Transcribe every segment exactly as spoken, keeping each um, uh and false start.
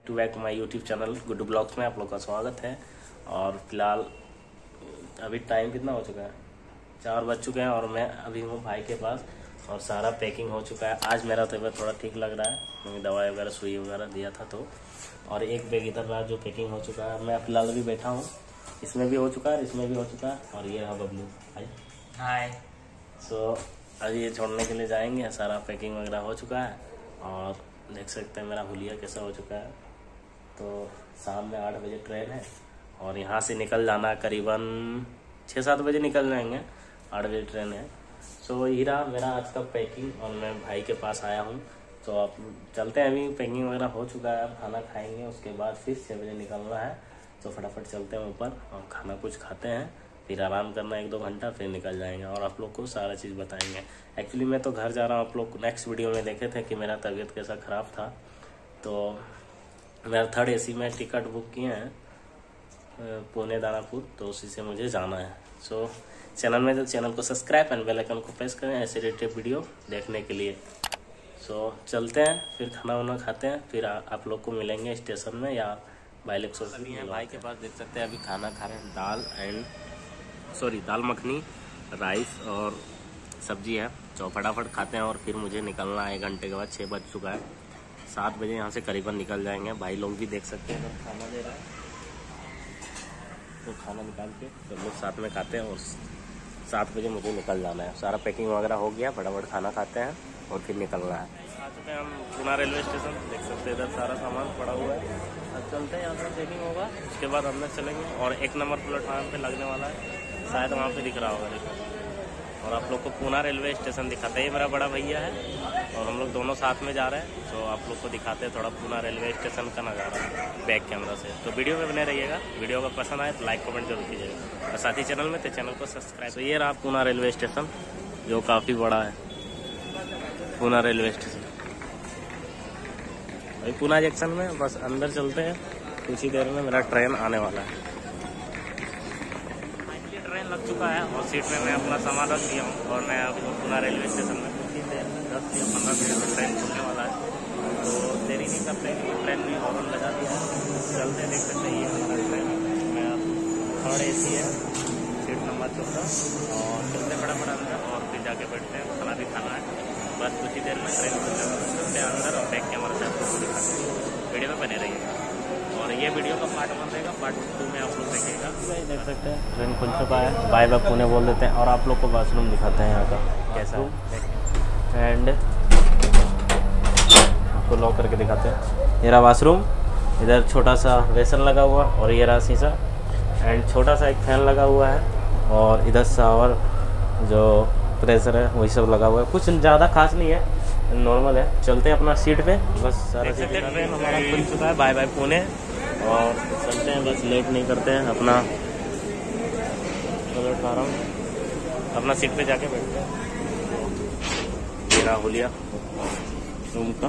To back my YouTube channel Guddu vlogs में आप लोग का स्वागत है। और फिलहाल अभी टाइम कितना हो चुका है, चार बज चुके हैं और मैं अभी हूँ भाई के पास और सारा पैकिंग हो चुका है। आज मेरा तबीयत थोड़ा ठीक लग रहा है क्योंकि दवाई वगैरह सुई वगैरह दिया था तो। और एक बैग इधर रहा जो पैकिंग हो चुका है। मैं फिलहाल अभी बैठा हूँ, इसमें भी हो चुका है, इसमें भी हो चुका है। और ये रहा बबलू भाई, हाय। सो अभी ये छोड़ने के लिए जाएंगे, सारा पैकिंग वगैरह हो चुका है और देख सकते हैं मेरा हुलिया कैसा हो चुका है। तो शाम में आठ बजे ट्रेन है और यहाँ से निकल जाना है करीबन छः सात बजे निकल जाएंगे, आठ बजे ट्रेन है। सो यही रहा मेरा आज का पैकिंग और मैं भाई के पास आया हूँ। तो आप चलते हैं, अभी पैकिंग वगैरह हो चुका है, खाना खाएंगे उसके बाद फिर छः बजे निकलना है। तो फटाफट चलते हैं ऊपर और खाना कुछ खाते हैं, फिर आराम करना एक दो घंटा, फिर निकल जाएंगे और आप लोग को सारा चीज़ बताएंगे। एक्चुअली मैं तो घर जा रहा हूँ, आप लोग नेक्स्ट वीडियो में देखे थे कि मेरा तबीयत कैसा ख़राब था। तो मेरा थर्ड एसी में टिकट बुक किए हैं पुणे दानापुर, तो उसी से मुझे जाना है। सो so, चैनल में तो चैनल को सब्सक्राइब एंड बेल आइकन को प्रेस करें ऐसे रिलेटेड वीडियो देखने के लिए। सो so, चलते हैं, फिर खाना वाना खाते हैं, फिर आ, आप लोग को मिलेंगे स्टेशन में या बाइलेक्सो भी है भाई के पास। देख सकते हैं अभी खाना खा रहे हैं, दाल and sorry dal makhani, rice और सब्जी है। तो फटाफट खाते हैं और फिर मुझे निकलना है एक घंटे के बाद। छः बज चुका है, सात बजे यहाँ से करीबन निकल जाएंगे। भाई लोग भी देख सकते हैं जब खाना दे रहा है तो खाना निकाल के सब लोग साथ में खाते हैं और सात बजे मुझे निकल जाना है। सारा पैकिंग वगैरह हो गया, फटाफट खाना खाते हैं और फिर निकलना है। आ चुके हैं हम पुणे रेलवे स्टेशन, देख सकते हैं इधर सारा सामान पड़ा हुआ है। अब चलते हैं, यहाँ पर पैकिंग होगा उसके बाद अंदर चलेंगे और एक नंबर प्लेटफार्म पे लगने वाला है, शायद वहाँ पे दिख रहा होगा देखो। और आप लोग को पुणे रेलवे स्टेशन दिखाते हैं, मेरा बड़ा भैया है और हम लोग दोनों साथ में जा रहे हैं। तो आप लोग को दिखाते हैं थोड़ा पुणे रेलवे स्टेशन का नज़ारा बैक कैमरा से। तो वीडियो में बने रहिएगा, वीडियो का पसंद आए तो लाइक कमेंट जरूर कीजिएगा और साथ ही चैनल में तो चैनल को सब्सक्राइब। तो ये रहा पुणे रेलवे स्टेशन जो काफ़ी बड़ा है, पुणे रेलवे स्टेशन भाई पुणे जंक्शन में। बस अंदर चलते हैं, कुछ ही देर में मेरा ट्रेन आने वाला है। ट्रेन लग चुका है और सीट में मैं अपना सामान रख दिया हूँ और मैं अभी पुणे रेलवे स्टेशन में कुछ ही देर में दस या पंद्रह मिनट में ट्रेन खुलने वाला है। तो देरी नहीं करते, ट्रेन में हॉर्न लगा दिया है, चलते देख सकते हैं। ये हमारा ट्रेन मैं थर्ड ए सी है, सीट नंबर चौदह, और चलते फटाफट अंदर और फिर जाके बैठते हैं, खाना भी खाना है। बस कुछ ही देर में ट्रेन खुलने वाला है, चलते हैं अंदर और बैक कैमरा से आपको दिखाते हैं। वीडियो में बने रहिएगा और ये वीडियो का पार्ट वन रहेगा, पार्ट टू में आप लोग देखिएगा। देख सकते हैं ट्रेन खुल चुका है, बाय बाय पुणे बोल देते हैं और आप लोग को वाशरूम दिखाते हैं यहाँ का कैसा है एंड आपको लॉक करके दिखाते हैं। ये रहा वाशरूम, इधर छोटा सा वेसल लगा हुआ और ये रहा शीशा एंड छोटा सा एक फैन लगा हुआ है और इधर शावर जो प्रेशर है वही सब लगा हुआ है। कुछ ज़्यादा खास नहीं है, नॉर्मल है। चलते हैं अपना सीट पे, बस सारा ट्रेन हमारा खुल चुका है, बाय बाय पुणे। और चलते हैं, बस लेट नहीं करते हैं, अपना प्लेटफार्म अपना सीट पे जाके बैठते हैं। मेरा हुलिया रूम का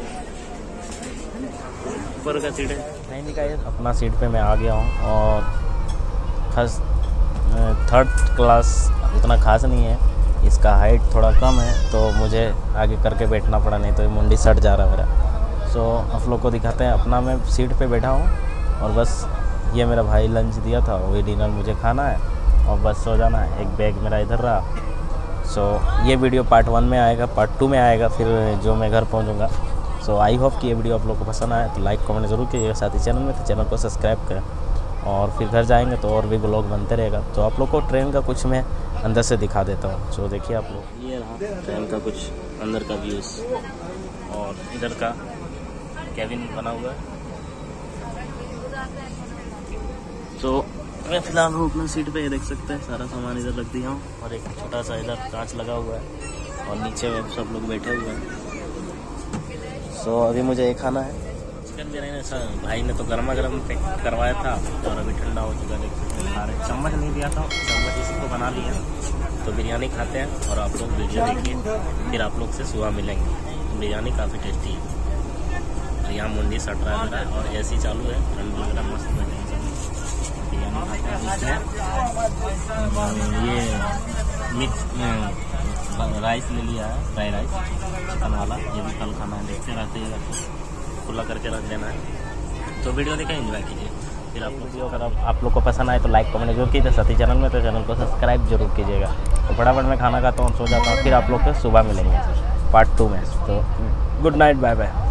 ऊपर का सीट है, नहीं निकाय अपना सीट पे मैं आ गया हूँ। और खास थर्ड क्लास उतना खास नहीं है, इसका हाइट थोड़ा कम है तो मुझे आगे करके बैठना पड़ा, नहीं तो मुंडी सट जा रहा है मेरा। सो आप लोग को दिखाते हैं, अपना मैं सीट पे बैठा हूँ और बस ये मेरा भाई लंच दिया था, वही डिनर मुझे खाना है और बस सो जाना है। एक बैग मेरा इधर रहा। सो ये वीडियो पार्ट वन में आएगा, पार्ट टू में आएगा फिर जो मैं घर पहुँचूँगा। सो आई होप कि ये वीडियो आप लोग को पसंद आए तो लाइक कमेंट जरूर कीजिएगा, साथ ही चैनल में तो चैनल को सब्सक्राइब करें। और फिर घर जाएंगे तो और भी ब्लॉग बनते रहेगा। तो आप लोग को ट्रेन का कुछ मैं अंदर से दिखा देता हूँ। सो देखिए आप लोग, ये रहा ट्रेन का कुछ अंदर का व्यूज़ और इधर का कैबिन बना हुआ है। सो मैं फिलहाल हूँ अपना सीट पे, देख सकते हैं सारा सामान इधर रख दिया हूँ और एक छोटा सा इधर कांच लगा हुआ है और नीचे में सब लोग बैठे हुए हैं। सो अभी मुझे ये खाना है, चिकन बिरयानी। सर भाई ने तो गर्मा गर्म पैक करवाया था और अभी ठंडा हो चुका है, खा रहे। चम्मच नहीं दिया था, चम्मच इसी को बना लिया। तो बिरयानी खाते हैं और आप लोग वीडियो देखिए, फिर आप लोग से सुबह मिलेंगे। बिरयानी काफ़ी टेस्टी है। तो यहाँ मुंडी सट रहा है मेरा और ए सी चालू है, ठंड लग रहा है, मस्त लग रहा है। बिरयानी खाते हैं, ये मिक्स राइस ले लिया है, फ्राई राइस चिकन वाला, ये भी कल खाना है, देखते रहते हैं, खुला करके रख देना है। तो वीडियो देखें, एंजॉय कीजिए। फिर आप वीडियो अगर आप, आप लोग को पसंद आए तो लाइक कमेंट जरूर कीजिए। साथी चैनल में तो चैनल को सब्सक्राइब जरूर कीजिएगा। तो फटाफट मैं खाना खाता हूँ, सो जाता हूँ। फिर आप लोग से सुबह मिलेंगे पार्ट टू में। तो गुड नाइट, बाय बाय।